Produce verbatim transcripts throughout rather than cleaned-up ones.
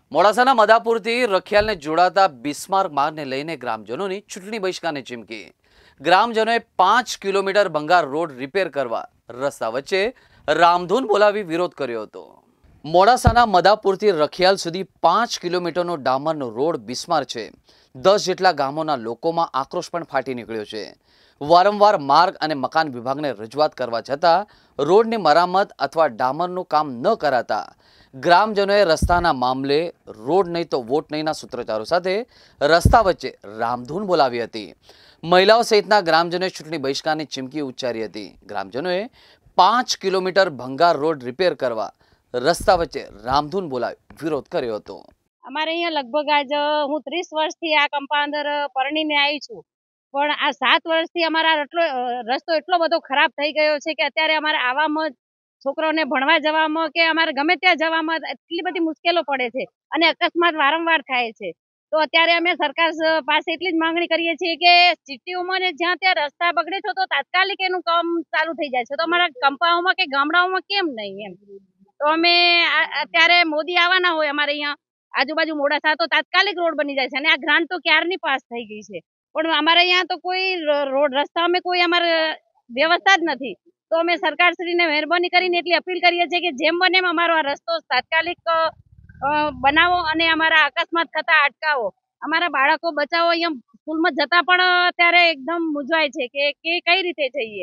મોડાસાના મદાપુરથી રખિયાલને જોડાતા બિસ્માર્ક માર્ગને લઈને ગ્રામજનોની ચૂંટણી બહિષ્કારની ચીમકી। ગ્રામજનોએ પાંચ કિલોમીટર ભંગાર રોડ રિપેર કરવા રસ્તા વચ્ચે રામધૂન બોલાવી વિરોધ કર્યો હતો। મોડાસાના મદાપુરથી રખિયાલ સુધી પાંચ કિલોમીટરનો ડામરનો રોડ બિસ્માર છે। દસ જેટલા ગામોના લોકોમાં આક્રોશ પણ ફાટી નીકળ્યો છે। વારંવાર માર્ગ અને મકાન વિભાગને રજૂઆત કરવા છતાં રોડની મરામત અથવા ડામરનું કામ ન કરાતા ગ્રામજનોએ રસ્તાના મામલે રોડ નહીં તો વોટ નહીંના સૂત્રોચ્ચારો સાથે રસ્તા વચ્ચે રામધૂન બોલાવી હતી। મહિલાઓ સહિતના ગ્રામજનોએ ચૂંટણી બહિષ્કારની ચીમકી ઉચ્ચારી હતી। ગ્રામજનોએ પાંચ કિલોમીટર ભંગાર રોડ રિપેર કરવા રસ્તા વચ્ચે રામધૂન બોલાવી વિરોધ કર્યો હતો। અમારે અહીંયા લગભગ આજ હું ત્રીસ વર્ષથી આ કંપાઉન્ડર પરણીને આવી છું, પણ આ સાત વર્ષથી અમારા એટલો રસ્તો એટલો બધો ખરાબ થઈ ગયો છે કે અત્યારે અમારે આવવામાં છોકરાઓને ભણવા જવામાં કે અમારે ગમે ત્યાં જવામાં એટલી બધી મુશ્કેલો પડે છે અને અકસ્માત વારંવાર થાય છે। તો અત્યારે અમે સરકાર પાસે એટલી જ માંગણી કરીએ છીએ કે સિટીઓમાં ને જ્યાં ત્યાં રસ્તા બગડે છે તો તાત્કાલિક એનું કામ ચાલુ થઈ જાય છે, તો અમારા કંપાઓમાં કે ગામડાઓમાં કેમ નહીં એમ। તો અમે અત્યારે મોદી આવવાના હોય અમારે અહીંયા આજુબાજુ મોડાસા તો તાત્કાલિક રોડ બની જાય છે અને આ ગ્રાન્ટ તો ક્યારની પાસ થઈ ગઈ છે, પણ અમારે અહીંયા તો કોઈ રોડ રસ્તામાં કોઈ અમારે વ્યવસ્થા જ નથી। તો અમે સરકારશ્રીને મહેરબાની કરીને એટલી અપીલ કરીએ છીએ કે જેમ બને એમ અમારો આ રસ્તો તાત્કાલિક બનાવો અને અમારા અકસ્માત થતા અટકાવો। અમારા બાળકો બચાવો, અહીંયા સ્કૂલમાં જતા પણ અત્યારે એકદમ મૂંઝવાય છે કે કઈ રીતે જઈએ।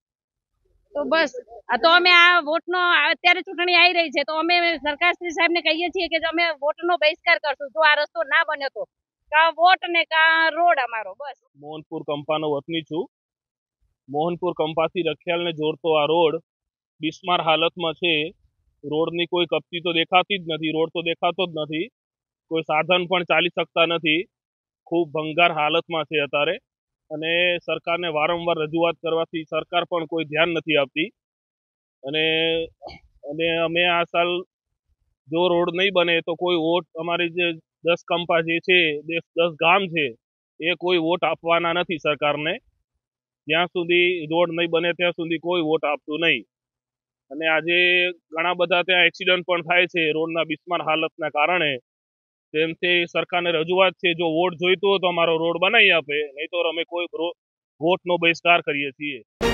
તો બસ તો અમે આ વોટનો અત્યારે ચૂંટણી આવી રહી છે તો અમે સરકારશ્રી સાહેબને કહીએ છીએ કે અમે વોટનો બહિષ્કાર કરશું જો આ રસ્તો ના બને તો, કા વોટ ને કા રોડ અમારો। બસ મોહનપુર કંપાનો વતની છું। મોહનપુર કંપાથી રખિયાલને જોડતો આ રોડ બિસ્માર હાલતમાં છે। રોડની કોઈ કપચી તો દેખાતી જ નથી, રોડ તો દેખાતો જ નથી, કોઈ સાધન પણ ચાલી શકતા નથી, ખૂબ ભંગાર હાલતમાં છે અત્યારે। અને સરકારને વારંવાર રજૂઆત કરવાથી સરકાર પણ કોઈ ધ્યાન નથી આપતી। અને અને અમે આ સાલ જો રોડ નહીં બને તો કોઈ વોટ અમારી જે દસ કંપા જે છે દસ દસ ગામ છે એ કોઈ વોટ આપવાના નથી સરકારને। જ્યાં સુધી રોડ નહીં બને ત્યાં સુધી કોઈ વોટ આપતું નહીં। અને આજે ઘણા બધા ત્યાં એક્સિડન્ટ પણ થાય છે રોડના બિસ્માર હાલતના કારણે। તેમથી સરકારને રજૂઆત છે જો વોટ જોઈતો હોય તો અમારો રોડ બનાવી આપે, નહીં તો અમે કોઈ વોટનો બહિષ્કાર કરીએ છીએ।